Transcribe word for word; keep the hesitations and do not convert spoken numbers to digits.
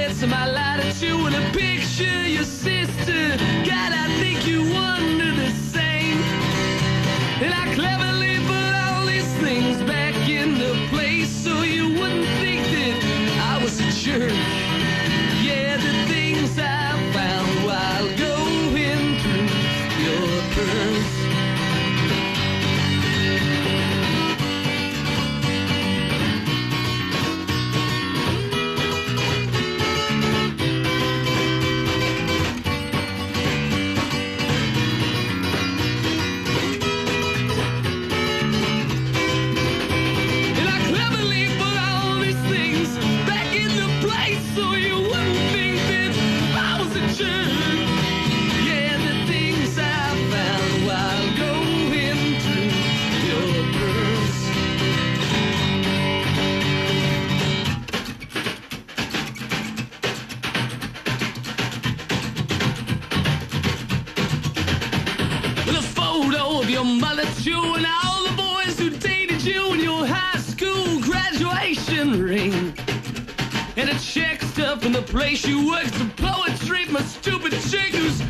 guess my light at you and a picture your sister. God, I think you wonder the same. And I cleverly put all these things back into place so you wouldn't think that I was a jerk. Yeah, the things I found while going through your curves. Your mother too, and all the boys who dated you, and your high school graduation ring, and a check stuff in the place you work, some poetry from a stupid chick who's